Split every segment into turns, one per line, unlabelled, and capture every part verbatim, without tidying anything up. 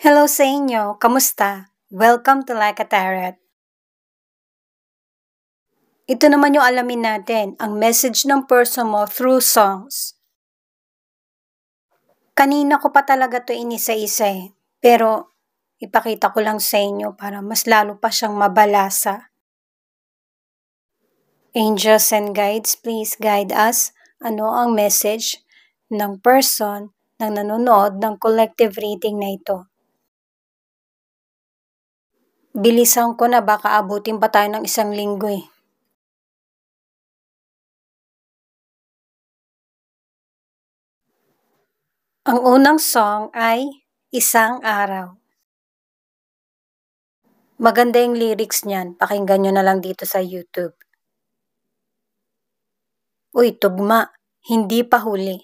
Hello sa inyo, kamusta? Welcome to Like a Tarot. Ito naman yung alamin natin, ang message ng person mo through songs. Kanina ko pa talaga to inisa-isa eh, pero ipakita ko lang sa inyo para mas lalo pa siyang mabalasa. Angels and guides, please guide us. Ano ang message ng person na nanonood ng collective reading na ito? Bilisan ko na, baka abutin pa tayo ng isang linggo eh. Ang unang song ay Isang Araw. Maganda yung lyrics niyan, pakinggan nyo na lang dito sa YouTube. Uy, tugma, hindi pa huli.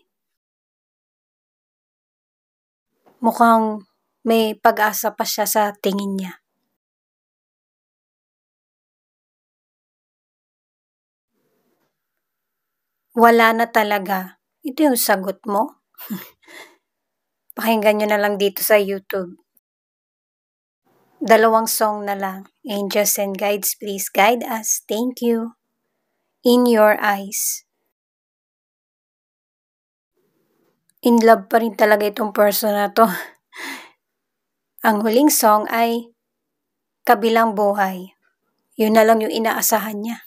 Mukhang may pag-asa pa siya sa tingin niya. Wala na talaga. Ito yung sagot mo? Pakinggan nyo na lang dito sa YouTube. Dalawang song na lang. Angels and guides, please guide us. Thank you. In Your Eyes. In love pa rin talaga itong person na to. Ang huling song ay Kabilang Buhay. Yun na lang yung inaasahan niya.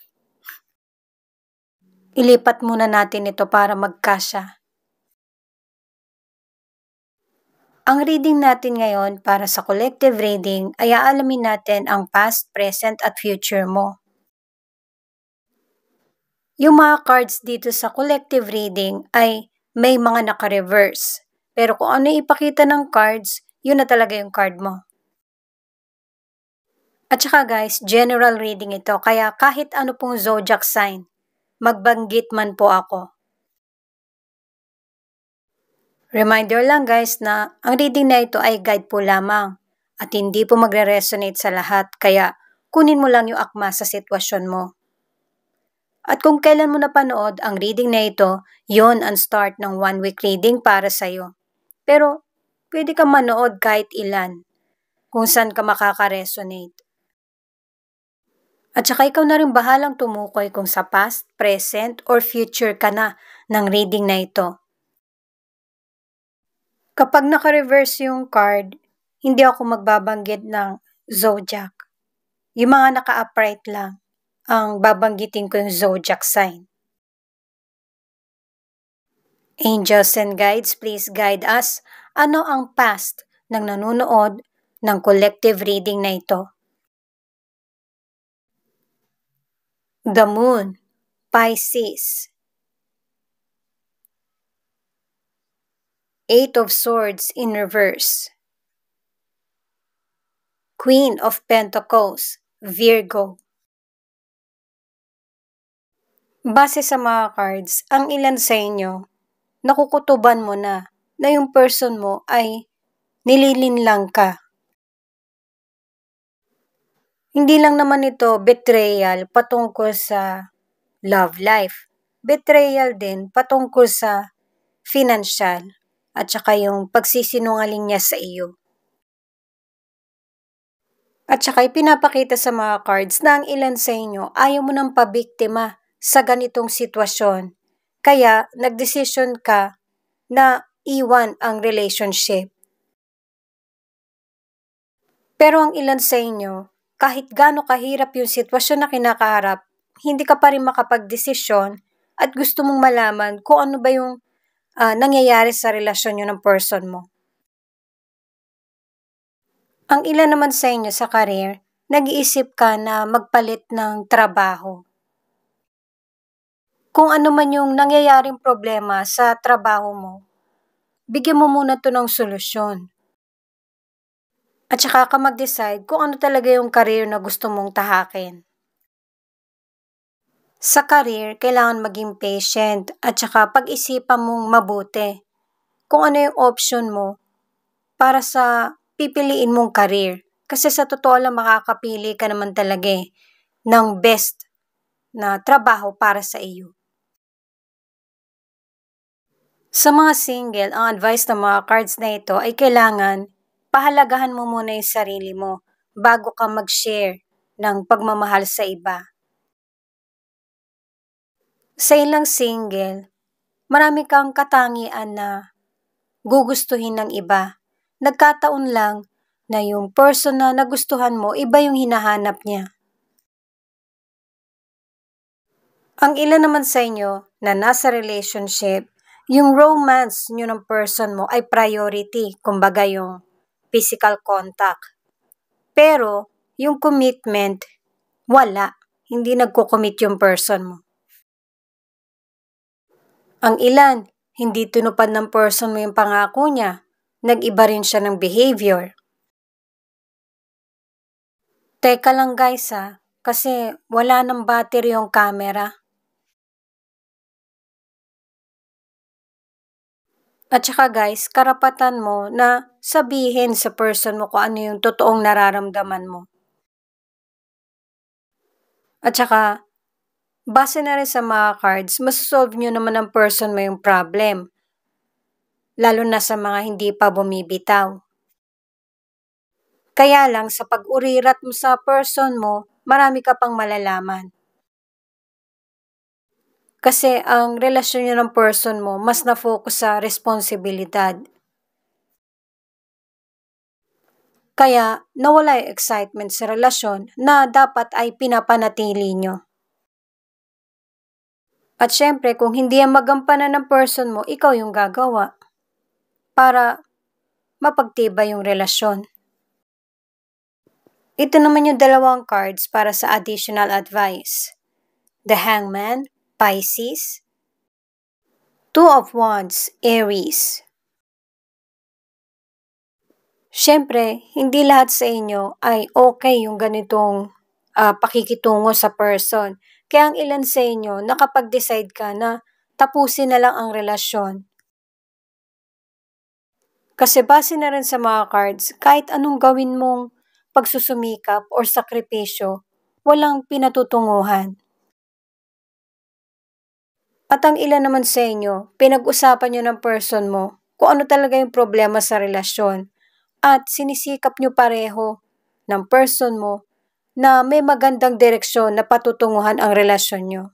Ilipat muna natin ito para magkasya. Ang reading natin ngayon para sa collective reading ay aalamin natin ang past, present at future mo. Yung mga cards dito sa collective reading ay may mga naka-reverse. Pero kung ano ipakita ng cards, yun na talaga yung card mo. At saka guys, general reading ito, kaya kahit ano pong zodiac sign, magbanggit man po ako. Reminder lang guys na ang reading na ito ay guide po lamang at hindi po magre-resonate sa lahat, kaya kunin mo lang yung akma sa sitwasyon mo. At kung kailan mo napanood ang reading na ito, yon ang start ng one week reading para sa'yo. Pero pwede kang manood kahit ilan kung saan ka makaka-resonate. At saka ikaw na rin bahalang tumukoy kung sa past, present, or future ka na ng reading na ito. Kapag naka-reverse yung card, hindi ako magbabanggit ng zodiac. Yung mga naka-upright lang, ang babanggitin ko yung zodiac sign. Angels and guides, please guide us. Ano ang past ng nanonood ng collective reading na ito? The Moon, Pisces. Eight of Swords in reverse. Queen of Pentacles, Virgo. Base sa mga cards, ang ilan sa inyo, nakukutuban mo na na yung person mo ay nililinlang ka. Hindi lang naman ito betrayal patungkol sa love life. Betrayal din patungkol sa financial at saka yung pagsisinungaling niya sa iyo. At saka ipinapakita sa mga cards na ang ilan sa inyo ayaw mo nang pabiktima sa ganitong sitwasyon. Kaya nagdesisyon ka na iwan ang relationship. Pero ang ilan sa inyo, kahit gaano kahirap yung sitwasyon na kinakaharap, hindi ka pa rin makapagdesisyon at gusto mong malaman kung ano ba yung uh, nangyayari sa relasyon nyo ng person mo. Ang ilan naman sa inyo sa career, nag-iisip ka na magpalit ng trabaho. Kung ano man yung nangyayaring problema sa trabaho mo, bigyan mo muna to ng solusyon. At saka ka mag-decide kung ano talaga yung career na gusto mong tahakin. Sa career, kailangan maging patient at saka pag-isipan mong mabuti kung ano yung option mo para sa pipiliin mong career. Kasi sa totoo lang makakapili ka naman talaga eh, ng best na trabaho para sa iyo. Sa mga single, ang advice ng mga cards na ito ay kailangan pahalagahan mo muna yung sarili mo bago ka mag-share ng pagmamahal sa iba. Sa ilang single, marami kang katangian na gugustuhin ng iba. Nagkataon lang na yung person na nagustuhan mo, iba yung hinahanap niya. Ang ilan naman sa inyo na nasa relationship, yung romance nyo ng person mo ay priority, kumbaga yung physical contact. Pero, yung commitment, wala. Hindi nagko-commit yung person mo. Ang ilan, hindi tinupad ng person mo yung pangako niya. Nag-iba rin siya ng behavior. Teka lang guys ha, kasi wala ng battery yung camera. At saka guys, karapatan mo na sabihin sa person mo kung ano yung totoong nararamdaman mo. At saka, base na rin sa mga cards, masosolve nyo naman ng person mo yung problem. Lalo na sa mga hindi pa bumibitaw. Kaya lang, sa pag-urirat mo sa person mo, marami ka pang malalaman. Kasi ang relasyon nyo ng person mo, mas na-focus sa responsibilidad. Kaya, nawala yung excitement sa relasyon na dapat ay pinapanatili nyo. At syempre, kung hindi ang magampanan ng person mo, ikaw yung gagawa para mapagtibay yung relasyon. Ito naman yung dalawang cards para sa additional advice. The Hangman, Pisces. Two of Wands, Aries. Syempre, hindi lahat sa inyo ay okay yung ganitong uh, pakikitungo sa person. Kaya ang ilan sa inyo, nakapag-decide ka na tapusin na lang ang relasyon. Kasi base na rin sa mga cards, kahit anong gawin mong pagsusumikap or sakripisyo, walang pinatutunguhan. At ang ilan naman sa inyo, pinag-usapan nyo ng person mo kung ano talaga yung problema sa relasyon. At sinisikap nyo pareho ng person mo na may magandang direksyon na patutunguhan ang relasyon nyo.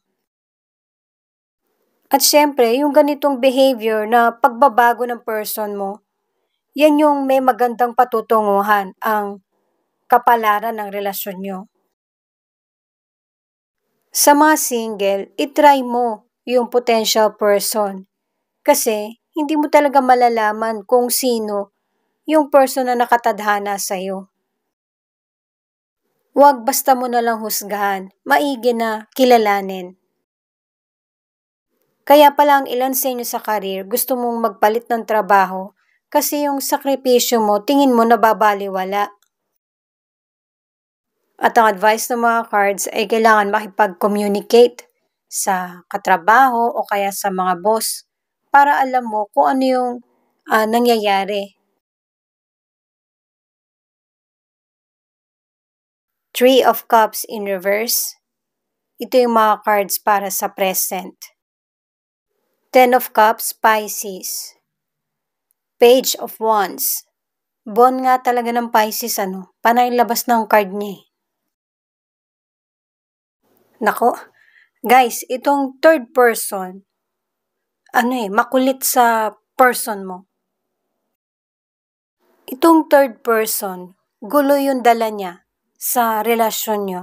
At syempre, yung ganitong behavior na pagbabago ng person mo, yan yung may magandang patutunguhan ang kapalaran ng relasyon nyo. Sa mga single, itry mo yung potential person kasi hindi mo talaga malalaman kung sino yung person na nakatadhana sa'yo. Huwag basta mo na lang husgahan, maigi na kilalanin. Kaya pala ang ilan sa inyo sa career gusto mong magpalit ng trabaho kasi yung sakripisyo mo tingin mo nababaliwala. At ang advice ng mga cards ay kailangan makipag-communicate sa katrabaho o kaya sa mga boss para alam mo kung ano yung uh, nangyayari. Three of Cups in reverse. Ito yung mga cards para sa present. Ten of Cups, Pisces. Page of Wands. Bon nga talaga ng Pisces, ano? Panay labas ng card niya eh. Nako, guys, itong third person, ano eh, makulit sa person mo. Itong third person, gulo yung dala niya sa relasyon nyo.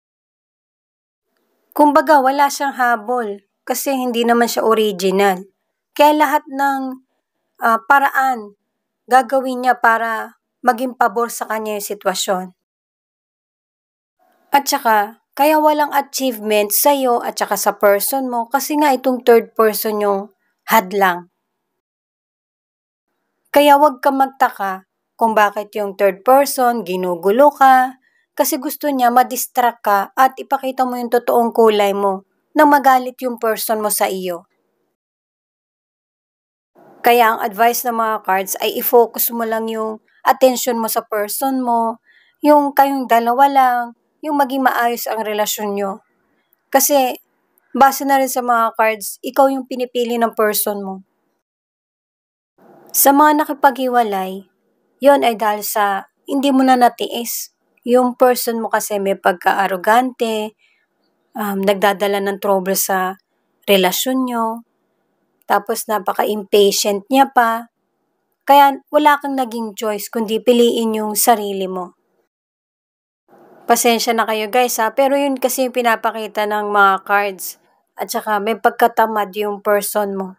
Kumbaga, wala siyang habol kasi hindi naman siya original. Kaya lahat ng uh, paraan gagawin niya para maging pabor sa kanya yung sitwasyon. At saka, kaya walang achievement sa'yo at saka sa person mo kasi nga itong third person yung hadlang. Kaya wag ka magtaka kung bakit yung third person ginugulo ka kasi gusto niya ma-distract ka at ipakita mo yung totoong kulay mo na magalit yung person mo sa iyo. Kaya ang advice ng mga cards ay i-focus mo lang yung attention mo sa person mo, yung kayong dalawa lang, yung maging maayos ang relasyon nyo. Kasi base na rin sa mga cards, ikaw yung pinipili ng person mo. Sa mga nakipaghiwalay, Yon ay dahil sa hindi mo na natiis. Yung person mo kasi may pagka-arrogante, um, nagdadala ng trouble sa relasyon nyo, tapos napaka-impatient niya pa. Kaya wala kang naging choice kundi piliin yung sarili mo. Pasensya na kayo guys ha, pero yun kasi yung pinapakita ng mga cards. At saka may pagkatamad yung person mo.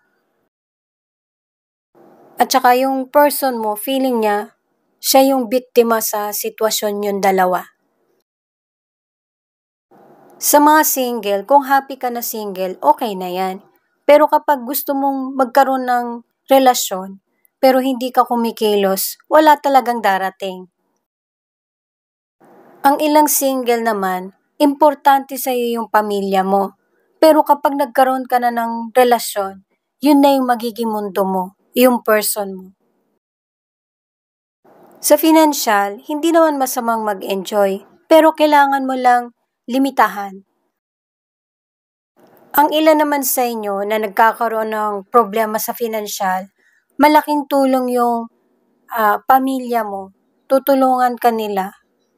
At saka yung person mo, feeling niya, siya yung biktima sa sitwasyon yung dalawa. Sa mga single, kung happy ka na single, okay na yan. Pero kapag gusto mong magkaroon ng relasyon, pero hindi ka kumikilos, wala talagang darating. Ang ilang single naman, importante sa iyo yung pamilya mo. Pero kapag nagkaroon ka na ng relasyon, yun na yung magiging mundo mo, yung person mo. Sa financial, hindi naman masamang mag-enjoy, pero kailangan mo lang limitahan. Ang ilan naman sa inyo na nagkakaroon ng problema sa financial, malaking tulong yung uh, pamilya mo, tutulungan ka nila.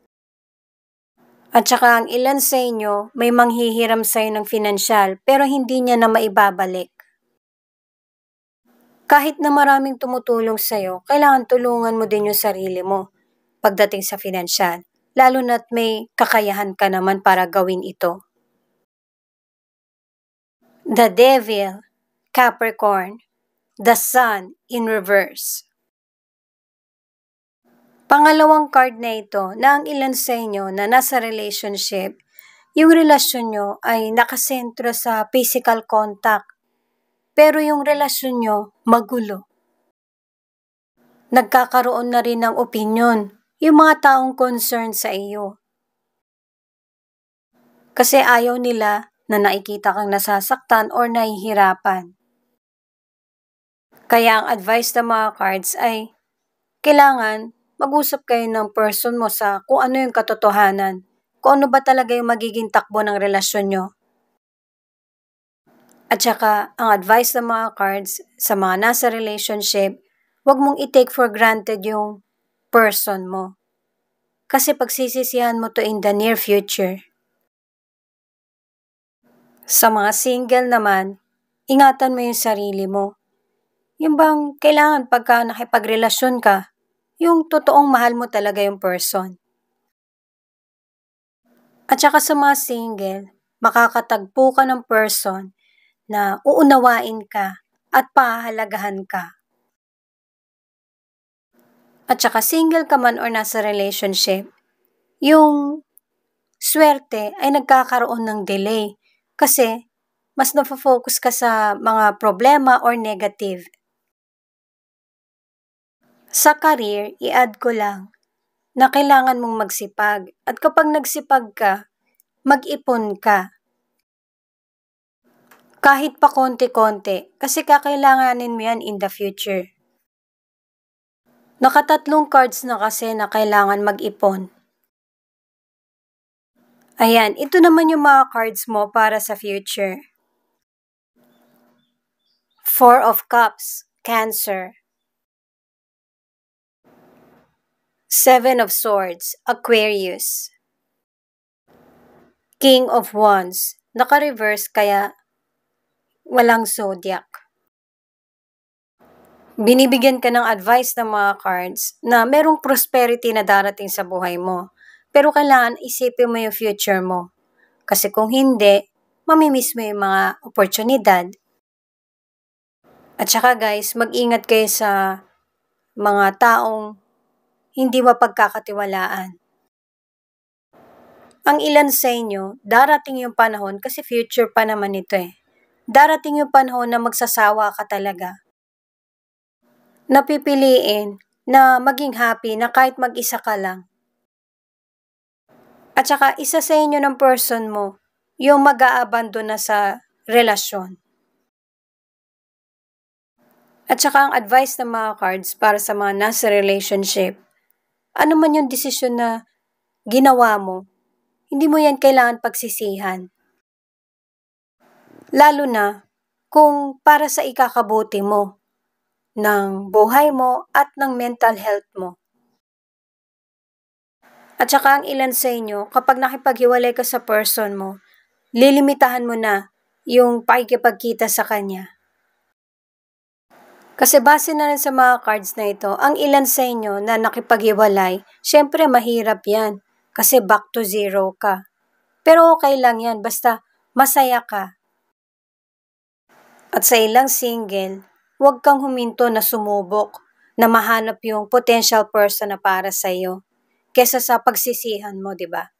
At saka ang ilan sa inyo may manghihiram sa iyo ng financial pero hindi niya na maibabalik. Kahit na maraming tumutulong sa iyo, kailangan tulungan mo din yung sarili mo pagdating sa financial, lalo na't may kakayahan ka naman para gawin ito. The Devil, Capricorn, the Sun in reverse. Pangalawang card na ito na ang ilan sa inyo na nasa relationship, yung relasyon nyo ay nakasentro sa physical contact, pero yung relasyon nyo magulo. Nagkakaroon na rin ng opinion yung mga taong concerned sa iyo. Kasi ayaw nila na nakikita kang nasasaktan or nahihirapan. Kaya ang advice ng mga cards ay kailangan mag-usap kayo ng person mo sa kung ano yung katotohanan, kung ano ba talaga yung magiging takbo ng relasyon nyo. At saka, ang advice ng mga cards sa mga nasa relationship, huwag mong i-take for granted yung person mo. Kasi pagsisisihan mo to in the near future. Sa mga single naman, ingatan mo yung sarili mo. Yung bang kailangan pagka nakipagrelasyon ka, yung totoong mahal mo talaga yung person. At saka sa mga single, makakatagpo ka ng person na uunawain ka at pahahalagahan ka. At saka single ka man or nasa relationship, yung swerte ay nagkakaroon ng delay kasi mas na-focus ka sa mga problema or negative. Sa career, i-add ko lang na kailangan mong magsipag. At kapag nagsipag ka, mag-ipon ka. Kahit pa konti-konti, kasi kakailanganin mo yan in the future. Nakatatlong cards na kasi na kailangan mag-ipon. Ayan, ito naman yung mga cards mo para sa future. Four of Cups, Cancer. Seven of Swords, Aquarius. King of Wands, naka-reverse kaya walang zodiac. Binibigyan ka ng advice ng mga cards na merong prosperity na darating sa buhay mo. Pero kailangan isipin mo yung future mo. Kasi kung hindi, mamimiss mo yung mga oportunidad. At saka guys, mag-ingat kayo sa mga taong hindi mapagkakatiwalaan. Ang ilan sa inyo, darating yung panahon kasi future pa naman ito eh. Darating yung panahon na magsasawa ka talaga. Napipiliin na maging happy na kahit mag-isa ka lang. At saka isa sa inyo ng person mo, yung mag-aabandon na sa relasyon. At saka ang advice ng mga cards para sa mga nasa relationship, ano man yung desisyon na ginawa mo, hindi mo yan kailangan pagsisihan. Lalo na kung para sa ikakabuti mo, ng buhay mo at ng mental health mo. At saka ang ilan sa inyo, kapag nakipaghiwalay ka sa person mo, lilimitahan mo na yung pakikipagkita sa kanya. Kasi base na rin sa mga cards na ito, ang ilan sa inyo na nakipaghiwalay, syempre mahirap yan. Kasi back to zero ka. Pero okay lang yan, basta masaya ka. At sa ilang single, huwag kang huminto na sumubok na mahanap yung potential person na para sa iyo kesa sa pagsisihan mo, di ba?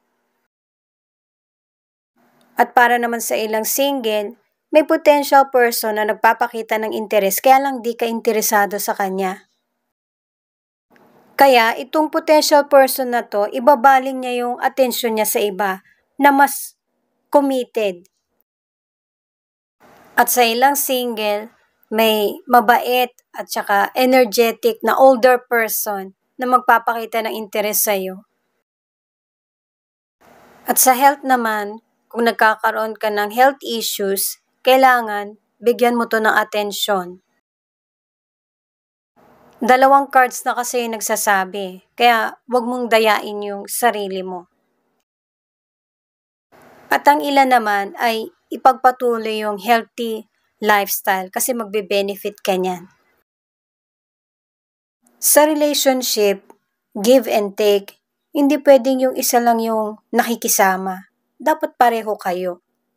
At para naman sa ilang single, may potential person na nagpapakita ng interes kaya lang di ka interesado sa kanya. Kaya itong potential person na to, ibabaling niya yung atensyon niya sa iba na mas committed. At sa ilang single, may mabait at saka energetic na older person na magpapakita ng interes sa iyo. At sa health naman, kung nagkakaroon ka ng health issues, kailangan bigyan mo to ng atensyon. Dalawang cards na kasi yung nagsasabi, kaya wag mong dayain yung sarili mo. At ang ilan naman ay ipagpatuloy yung healthy lifestyle kasi magbe-benefit ka niyan. Sa relationship, give and take, hindi pwedeng yung isa lang yung nakikisama. Dapat pareho kayo.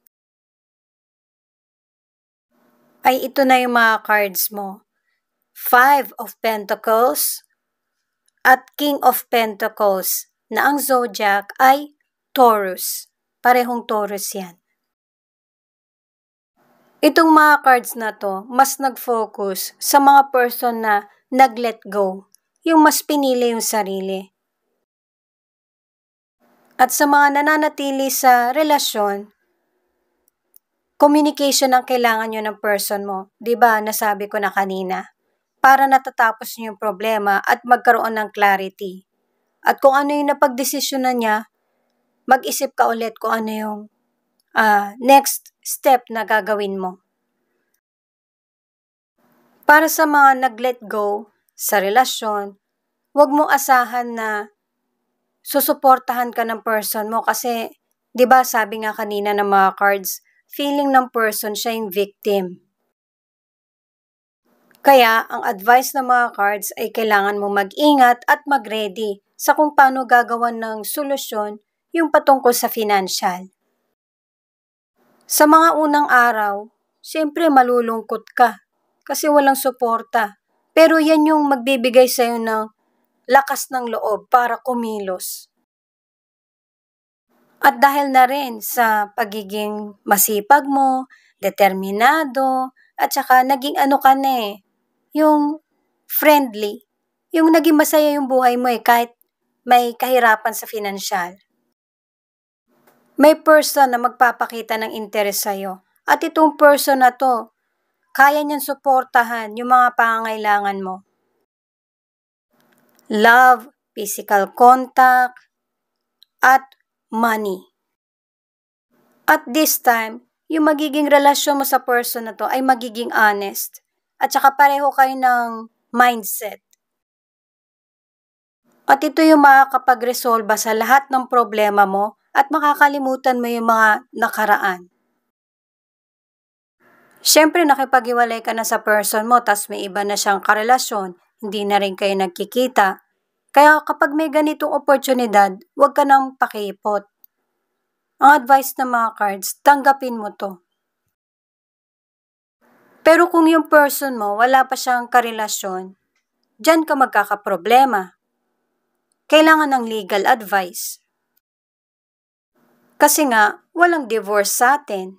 Ay ito na yung mga cards mo. Five of Pentacles at King of Pentacles na ang zodiac ay Taurus. Parehong Taurus yan. Itong mga cards na to, mas nag-focus sa mga person na nag-let go. Yung mas pinili yung sarili. At sa mga nananatili sa relasyon, communication ang kailangan nyo ng person mo. Diba, nasabi ko na kanina. Para natatapos nyo yung problema at magkaroon ng clarity. At kung ano yung napagdesisyonan niya, mag-isip ka ulit kung ano yung uh, next step na gagawin mo. Para sa mga nag-let go sa relasyon, huwag mo asahan na susuportahan ka ng person mo kasi, di ba sabi nga kanina ng mga cards, feeling ng person siya yung victim. Kaya, ang advice ng mga cards ay kailangan mo mag-ingat at mag-ready sa kung paano gagawan ng solusyon yung patungkol sa financial. Sa mga unang araw, siyempre malulungkot ka kasi walang suporta. Pero yan yung magbibigay sa'yo ng lakas ng loob para kumilos. At dahil na rin sa pagiging masipag mo, determinado, at saka naging ano ka na eh, yung friendly, yung naging masaya yung buhay mo eh, kahit may kahirapan sa financial. May person na magpapakita ng interes sa'yo. At itong person na to, kaya niyang suportahan yung mga pangangailangan mo. Love, physical contact, at money. At this time, yung magiging relasyon mo sa person na to ay magiging honest. At saka pareho kayo ng mindset. At ito yung makakapag-resolba sa lahat ng problema mo at makakalimutan mo yung mga nakaraan. Siyempre, nakipag-iwalay ka na sa person mo tas may iba na siyang karelasyon, hindi na rin kayo nagkikita. Kaya kapag may ganitong oportunidad, huwag ka nang pakipot. Ang advice ng mga cards, tanggapin mo to. Pero kung yung person mo, wala pa siyang karelasyon, dyan ka magkakaproblema. Kailangan ng legal advice. Kasi nga, walang divorce sa atin.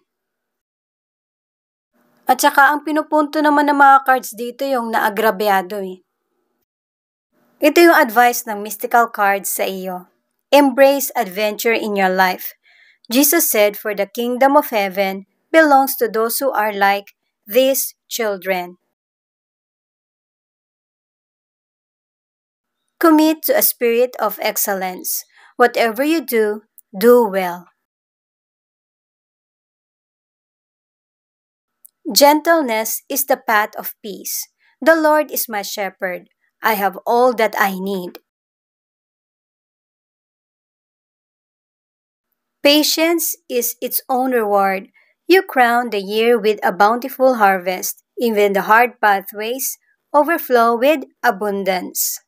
At saka ang pinupunto naman ng mga cards dito yung naagrabyado eh. Ito yung advice ng mystical cards sa iyo. Embrace adventure in your life. Jesus said, for the kingdom of heaven belongs to those who are like these children. Commit to a spirit of excellence. Whatever you do, do well. Gentleness is the path of peace. The Lord is my shepherd. I have all that I need. Patience is its own reward. You crown the year with a bountiful harvest. Even the hard pathways overflow with abundance.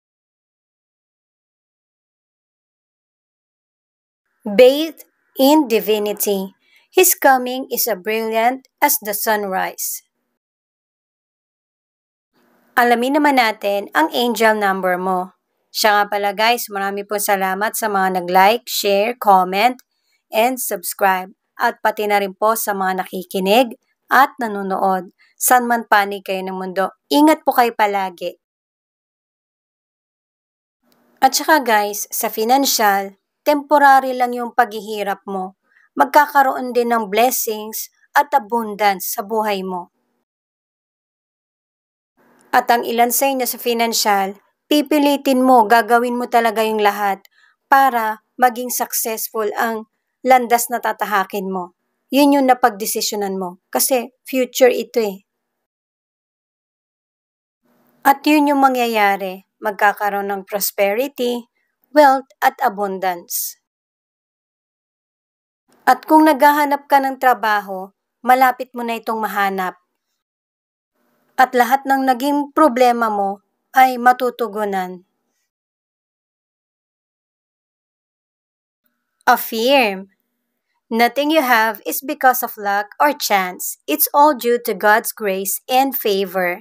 Bathed in divinity, His coming is as brilliant as the sunrise. Alamin naman natin ang angel number mo. Siya nga pala guys, marami po salamat sa mga nag-like, share, comment, and subscribe. At pati na rin po sa mga nakikinig at nanonood. San man panig kayo ng mundo, ingat po kayo palagi. At saka guys, sa financial, temporary lang yung paghihirap mo. Magkakaroon din ng blessings at abundance sa buhay mo. At ang ilan sa inyo sa financial, pipilitin mo, gagawin mo talaga yung lahat para maging successful ang landas na tatahakin mo. Yun yung napagdesisyonan mo kasi future ito eh. At yun yung mangyayari, magkakaroon ng prosperity, wealth at abundance. At kung naghahanap ka ng trabaho, malapit mo na itong mahanap. At lahat ng naging problema mo ay matutugunan. Affirm. Nothing you have is because of luck or chance. It's all due to God's grace and favor.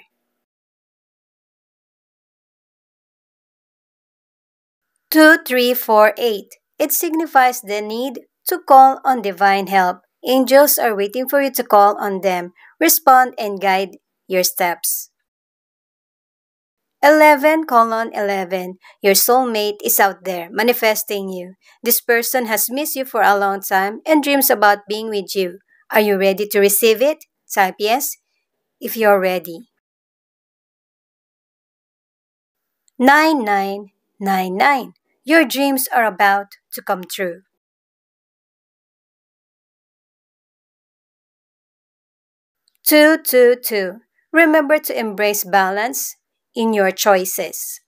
two three four eight. It signifies the need to call on divine help. Angels are waiting for you to call on them. Respond and guide your steps. eleven colon eleven. Your soulmate is out there, manifesting you. This person has missed you for a long time and dreams about being with you. Are you ready to receive it? Type yes if you're ready. nine nine nine nine. Your dreams are about to come true. two two two. Remember to embrace balance in your choices.